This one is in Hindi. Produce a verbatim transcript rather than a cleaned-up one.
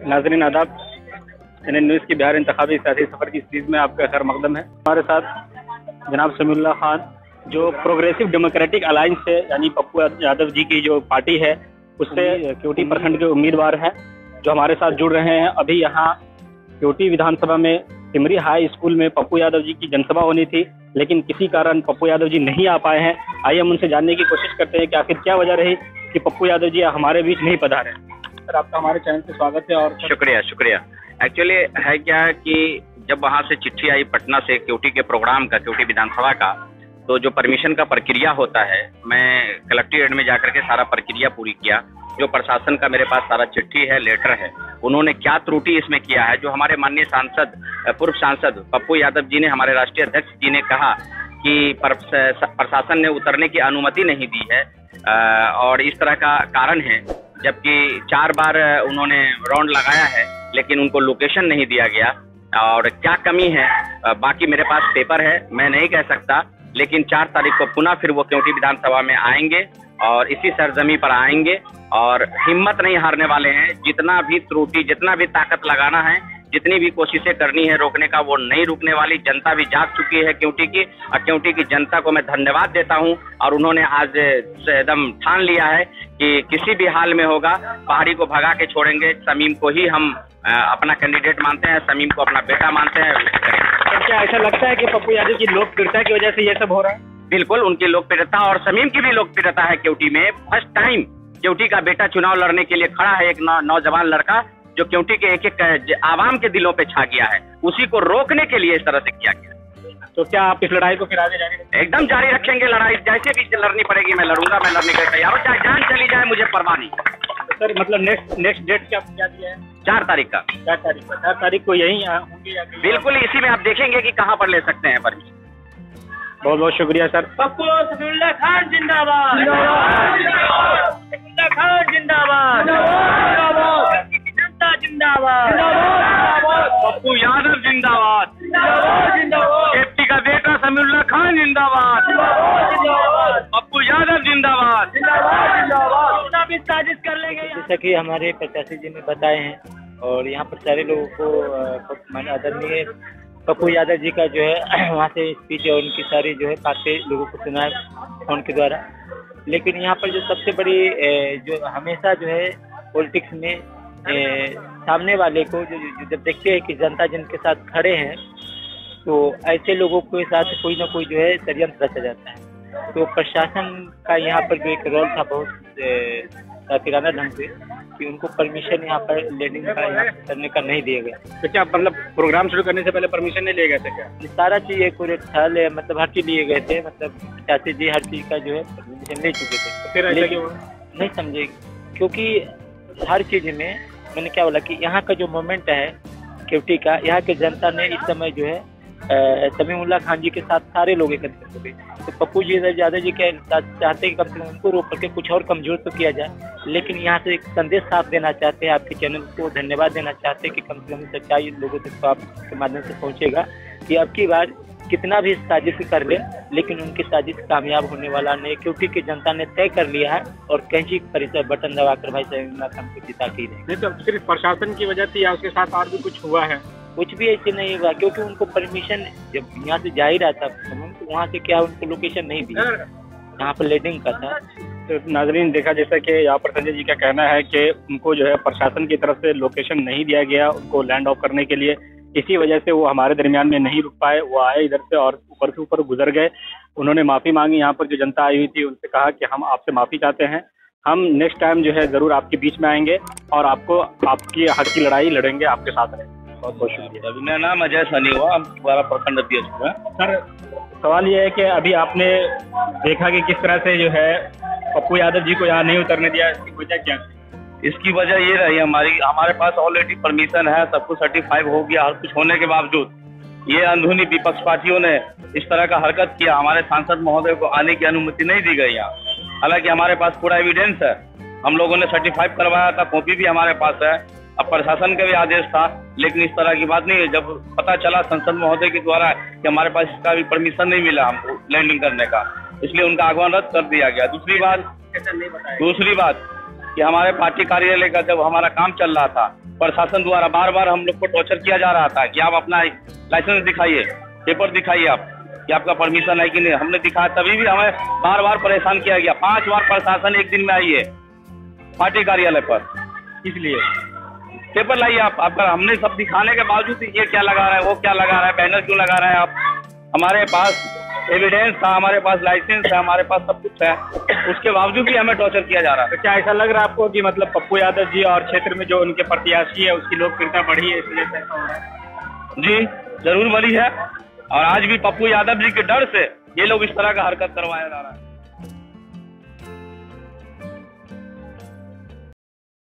नाज़रीन आदाब, एन एन न्यूज़ की बिहार इंतखाबी सियासी सफ़र की सीरीज़ में आपका खैर मकदम है। हमारे साथ जनाब समीउल्लाह खान, जो प्रोग्रेसिव डेमोक्रेटिक अलायंस है, यानी पप्पू यादव जी की जो पार्टी है, उससे केवटी प्रखंड के उम्मीदवार हैं, जो हमारे साथ जुड़ रहे हैं। अभी यहाँ केवटी विधानसभा में टिमरी हाई स्कूल में पप्पू यादव जी की जनसभा होनी थी, लेकिन किसी कारण पप्पू यादव जी नहीं आ पाए हैं। आइए हम उनसे जानने की कोशिश करते हैं कि आखिर क्या वजह रही कि पप्पू यादव जी हमारे बीच नहीं पधारे। सर, आपका हमारे चैनल पे स्वागत है। और शुक्रिया शुक्रिया एक्चुअली है क्या कि जब वहाँ से चिट्ठी आई पटना से केवटी के प्रोग्राम का, केवटी विधानसभा का, तो जो परमिशन का प्रक्रिया होता है, मैं कलेक्ट्रेट में जाकर के सारा प्रक्रिया पूरी किया। जो प्रशासन का मेरे पास सारा चिट्ठी है, लेटर है, उन्होंने क्या त्रुटि इसमें किया है, जो हमारे माननीय सांसद, पूर्व सांसद पप्पू यादव जी ने, हमारे राष्ट्रीय अध्यक्ष जी ने कहा कि प्रशासन ने उतरने की अनुमति नहीं दी है और इस तरह का कारण है, जबकि चार बार उन्होंने राउंड लगाया है लेकिन उनको लोकेशन नहीं दिया गया। और क्या कमी है, बाकी मेरे पास पेपर है, मैं नहीं कह सकता, लेकिन चार तारीख को पुनः फिर वो केवटी विधानसभा में आएंगे और इसी सरजमी पर आएंगे और हिम्मत नहीं हारने वाले हैं। जितना भी त्रुटि, जितना भी ताकत लगाना है, जितनी भी कोशिशें करनी है रोकने का, वो नहीं रुकने वाली। जनता भी जाग चुकी है केवटी की, और केवटी की जनता को मैं धन्यवाद देता हूं। और उन्होंने आज एकदम ठान लिया है कि किसी भी हाल में होगा, पहाड़ी को भगा के छोड़ेंगे। समीम को ही हम अपना कैंडिडेट मानते हैं, समीम को अपना बेटा मानते हैं। तो क्या ऐसा लगता है कि पप्पू यादव की लोकप्रियता की वजह से ये सब हो रहा है? बिल्कुल, उनकी लोकप्रियता और समीम की भी लोकप्रियता है केवटी में। फर्स्ट टाइम केवटी का बेटा चुनाव लड़ने के लिए खड़ा है, एक नौजवान लड़का जो केवटी के एक एक आवाम के दिलों पे छा गया है। उसी को रोकने के लिए इस तरह से किया गया। तो क्या आप इस लड़ाई को फिर आगे जारी रखेंगे? एकदम जारी रखेंगे लड़ाई, जैसे भी लड़नी पड़ेगी मैं लड़ूंगा, मैं लड़ने के लिए तैयार हूँ, चाहे जान चली जाए, मुझे परवाह नहीं। तो सर, मतलब नेक्स्ट नेक्स्ट डेट क्या क्या दिया है? चार तारीख का। चार तारीख का चार तारीख को यही होंगे या? बिल्कुल, इसी में आप देखेंगे कि कहाँ पर ले सकते हैं परमिशन। बहुत बहुत शुक्रिया सर। पप्पू समीउल्लाह खान जिंदाबाद, समीउल्लाह खान जिंदाबाद, जनता जिंदाबाद, पप्पू यादव जिंदाबाद, केवटी का बेटा समीउल्लाह खान जिंदाबाद, पप्पू यादव जिंदाबाद। साजिश कर लेंगे जैसा कि हमारे प्रत्याशी जी ने बताए हैं, और यहाँ पर सारे लोगों को माने आदरणीय पप्पू यादव जी का जो है वहाँ से स्पीच और उनकी सारी जो है बातें लोगों को सुना फोन के द्वारा। लेकिन यहाँ पर जो सबसे बड़ी जो हमेशा जो है पॉलिटिक्स में ए, सामने वाले को जो, जो जब देखते हैं कि जनता जिनके साथ खड़े हैं, तो ऐसे लोगों के साथ कोई ना कोई जो है षड्यंत्र रचा जाता है। तो प्रशासन का यहाँ पर जो एक रोल था बहुत साफिराना ढंग से, कि उनको परमिशन यहाँ पर लैंडिंग का यहाँ करने का नहीं दिया गया। तो क्या मतलब प्रोग्राम शुरू करने से पहले परमिशन नहीं लिए गए थे क्या? सारा चीज एक्यूरेट था, मतलब हर चीज लिए गए थे, मतलब प्रत्याशी जी हर चीज का जो है परमिशन ले चुके थे। तो फिर ऐसा क्यों नहीं समझे? क्योंकि हर चीज में मैंने क्या बोला कि यहाँ का जो मोमेंट है केवटी का, यहाँ की जनता ने इस समय जो है समीउल्लाह खान जी के साथ सारे लोग एकत्रित हो गए। तो पप्पू जी यादव जी के चाहते हैं कि कम से कम उनको रोक करके कुछ और कमजोर तो किया जाए, लेकिन यहाँ से एक संदेश साफ देना चाहते हैं, आपके चैनल को धन्यवाद देना चाहते हैं कि कम से कम सच्चाई लोगों तक तो आपके माध्यम से पहुँचेगा कि अब की बार कितना भी साजिश कर ले, लेकिन उनकी साजिश कामयाब होने वाला नहीं, क्योंकि की जनता ने तय कर लिया है और कैंची परिचय बटन दबाकर भाई समीउल्लाह खान को जिता के रहे। नहीं तो सिर्फ प्रशासन की वजह थी या उसके साथ और भी कुछ हुआ है? कुछ भी ऐसे नहीं हुआ, क्योंकि उनको परमिशन जब यहाँ से जा ही रहा था तो वहाँ से क्या उनको लोकेशन नहीं दी, यहाँ पर लैंडिंग का था। तो नाजरीन, देखा जैसा कि यहाँ पर संजय जी का कहना है कि उनको जो है प्रशासन की तरफ से लोकेशन नहीं दिया गया उनको लैंड ऑफ करने के लिए, इसी वजह से वो हमारे दरमियान में नहीं रुक पाए। वो आए इधर से और ऊपर से ऊपर गुजर गए। उन्होंने माफ़ी मांगी, यहाँ पर जो जनता आई हुई थी उनसे कहा कि हम आपसे माफ़ी चाहते हैं, हम नेक्स्ट टाइम जो है ज़रूर आपके बीच में आएंगे और आपको आपकी हक की लड़ाई लड़ेंगे, आपके साथ रहेंगे। बहुत बहुत शुक्रिया। मेरा नाम अजय सनी हुआ, हम दोबारा प्रखंड अध्यक्ष हुआ। सर, सवाल ये है कि अभी आपने देखा कि किस तरह से जो है पप्पू यादव जी को यहाँ नहीं उतरने दिया, इसकी वजह क्या है? इसकी वजह ये रही, हमारी हमारे पास ऑलरेडी परमिशन है, सब कुछ सर्टिफाइड हो गया, हर कुछ होने के बावजूद ये अंदरूनी विपक्ष पार्टियों ने इस तरह का हरकत किया। हमारे सांसद महोदय को आने की अनुमति नहीं दी गई यहाँ, हालांकि हमारे पास पूरा एविडेंस है, हम लोगों ने सर्टिफाइड करवाया था, कॉपी भी हमारे पास है। अब प्रशासन का भी आदेश था, लेकिन इस तरह की बात नहीं है। जब पता चला संसद महोदय के द्वारा कि हमारे पास इसका भी परमिशन नहीं मिला हमको लैंडिंग करने का, इसलिए उनका आगमन रद्द कर दिया गया। दूसरी बात दूसरी बात कि हमारे पार्टी कार्यालय का जब हमारा काम चल रहा था प्रशासन द्वारा बार बार हम लोग को टॉर्चर किया जा रहा था कि आप अपना लाइसेंस दिखाइए, पेपर दिखाइए आप कि आपका परमिशन है कि नहीं। हमने दिखाया, तभी भी हमें बार बार परेशान किया गया। पांच बार प्रशासन एक दिन में आई है पार्टी कार्यालय पर, इसलिए पेपर लाइए आप। आपका हमने सब दिखाने के बावजूद ये क्या लगा रहा है, वो क्या लगा रहा है, बैनर क्यों लगा रहा है आप। हमारे पास एविडेंस था, हमारे पास लाइसेंस है, हमारे पास सब कुछ है, उसके बावजूद भी हमें टॉर्चर किया जा रहा है। तो क्या ऐसा लग रहा है आपको कि मतलब पप्पू यादव जी और क्षेत्र में जो उनके प्रत्याशी है उसकी लोकप्रियता बढ़ी है, इसलिए ऐसा हो रहा है? जी जरूर बढ़ी है, और आज भी पप्पू यादव जी के डर से ये लोग इस तरह का हरकत करवाया जा रहा है।